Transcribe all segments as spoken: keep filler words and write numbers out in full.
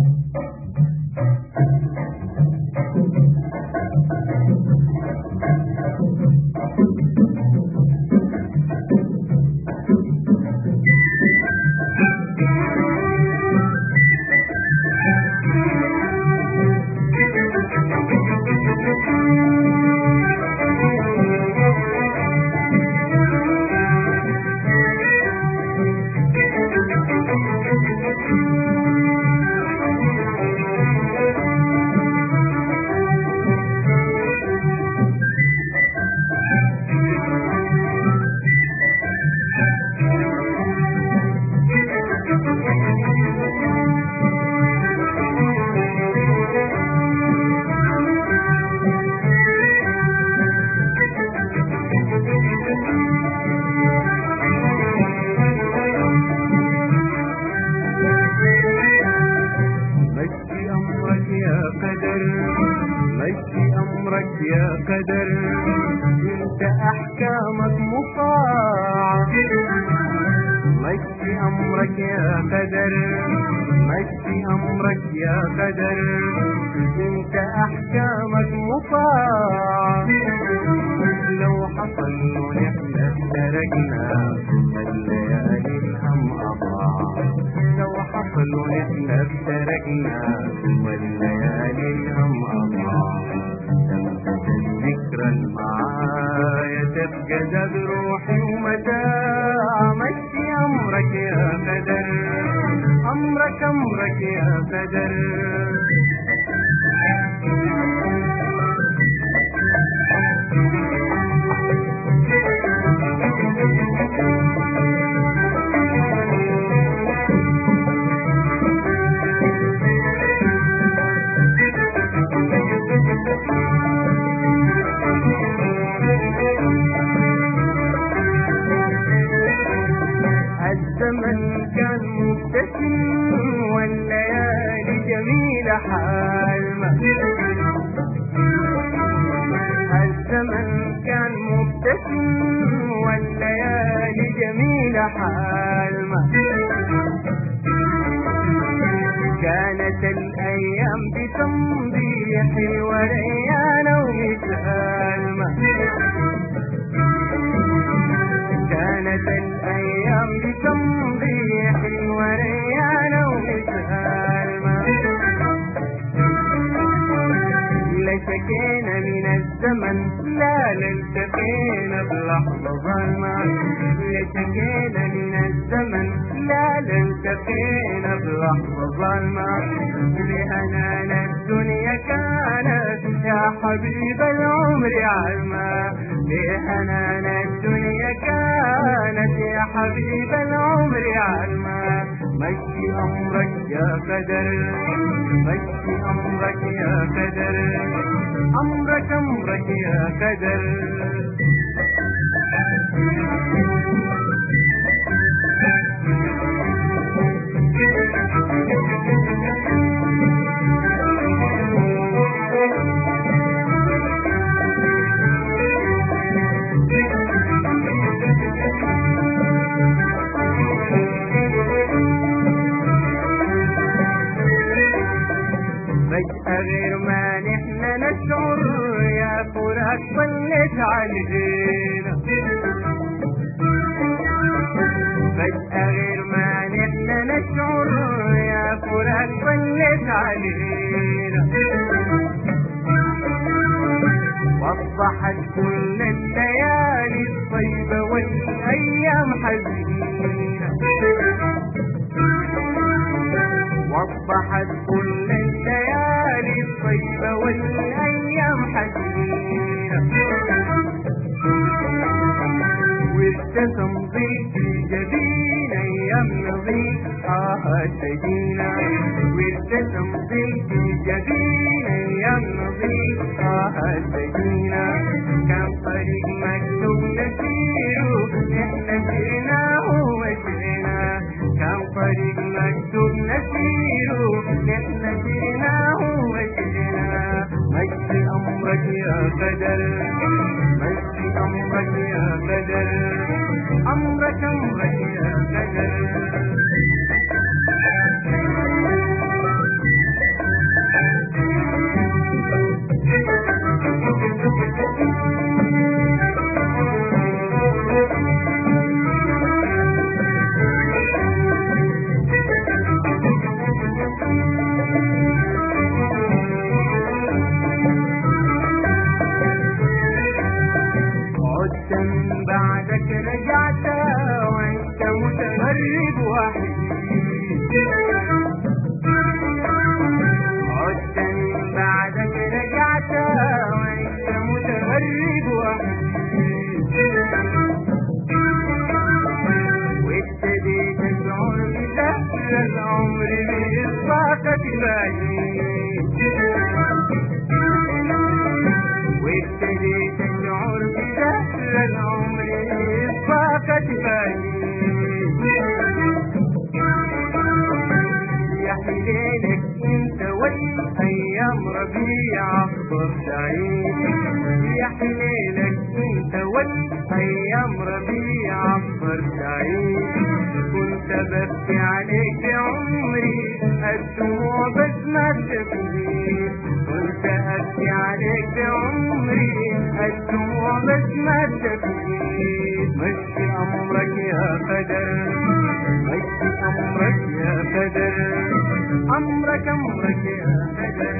يا قدر انت احكامك مطاعة، مشي امرك يا قدر، مشي امرك يا قدر انت احكامك مطاعة. لو حصل ونحن افترقنا الليالي الهم اضاع، لو حصل ونحن افترقنا والليالي الهم اضاع. ذكرى معايا تبقى زاد روحي ومتاع. مشي امرك يا قدر، امرك امرك يا قدر. الزمن كان مبتسم والليالي جميلة حالمة، الزمن كان مبتسم والليالي جميلة حالمة. كانت الأيام بتمضي حلوة ريانة ومسالمة، كانت الأيام بتمضي حلوة ريانة ومسالمة. لا شكينا من الزمن لا لالتقينا بلحظة ظلمة، لا شكينا من الزمن لا لالتقينا بلحظة ظلمة. لهنانا الدنيا كانت يا حبيب العمر علمة، لهنانا الدنيا كانت يا حبيب العمر علمة. مشي أمرك يا قدر، مشي أمرك يا قدر، أمرك أمرك يا قدر. فجأة غير ما نحن نشعر يا فراق ضلت علينا، فجأة غير ما نحن نشعر يا فراق ضلت علينا. وضحت كل الليالي الطيبة والأيام حزينة، وضحت كل الليالي الطيبة والأيام حزينة. وابتسم ضيق الجبين أيام نظيف آه سجينة، وابتسم ضيق الجبين أيام نظيف آه سجينة. كان طريق مكتوب نسيره احنا سرناه ومشينا، كان طريق مكتوب نسيره احنا سرناه ومشينا. مشي أمرك يا قدر، مشي أمرك يا قدر، أمرك أمرك يا قدر. كفاية وابتديت اشعر بزهر العمر يصفى كفاية يا حليلك انت والايام ربيع اخضر سعيد يا حليلك انت والايام ربيع اخضر سعيد كنت ببكي عليك يا عمري الدموع بس ما تبكي كنت ابكي عليك يا عمري الدموع بس ما تبكي مشي امرك يا قدر مشي امرك يا قدر امرك امرك يا قدر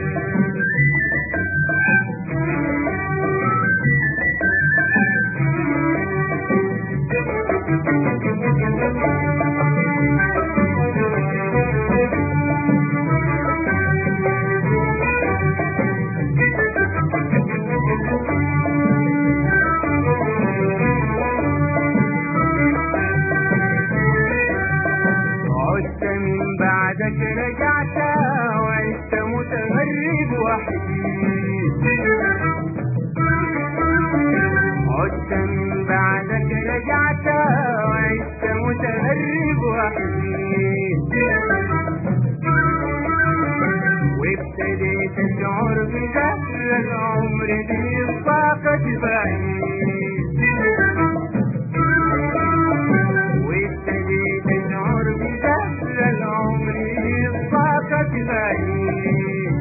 عشت من بعدك رجعت وعشت متغرب وحيد عشت من بعدك رجعت وعشت متغرب وحيد وابتديت اشعر بزهر العمر بالطاقة بعيد وابتديت اشعر بزهر العمر بالطاقة بعيد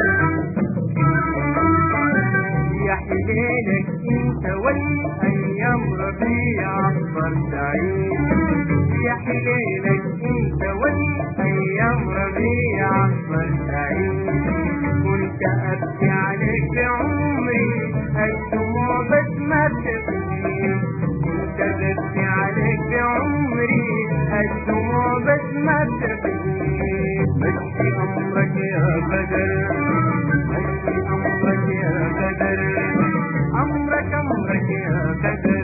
يا حليلك انت والايام ربيع اخضر سعيد يا حليلك انت والايام ربيع اخضر سعيد كنت ابكي عليك بعمري الدموع بس ما بتبكي كنت ببكي عليك بعمري الدموع بس ما بتبكي مشي امرك يا قدر مشي امرك يا قدر امرك امرك يا قدر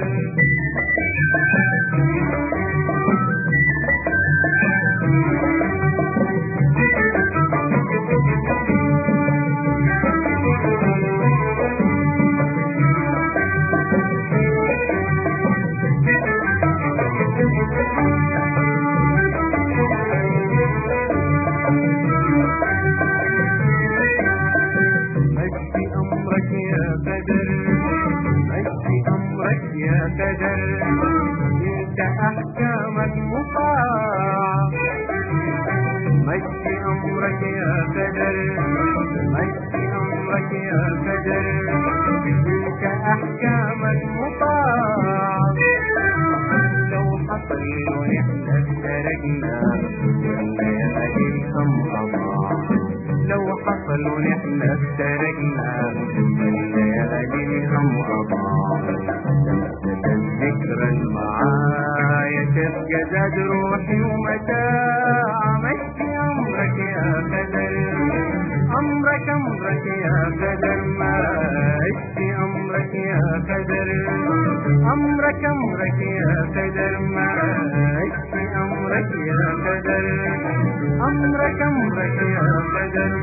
مشي امرك يا قدر مشي امرك يا قدر انت احكامك مطاعة مشي امرك يا قدر مشي امرك يا قدر انت احكامك مطاعة لو حصل ونحن افترقنا والليالي هم اضاع لو حصل ونحن افترقنا والليالي هم اضاع تمسك الذكرى المعايا تبقى زاد روحي ومتاع مشي امرك يا قدر امرك امرك يا قدر مشي امرك يا قدر امرك امرك يا قدر مشي امرك يا قدر امرك امرك يا قدر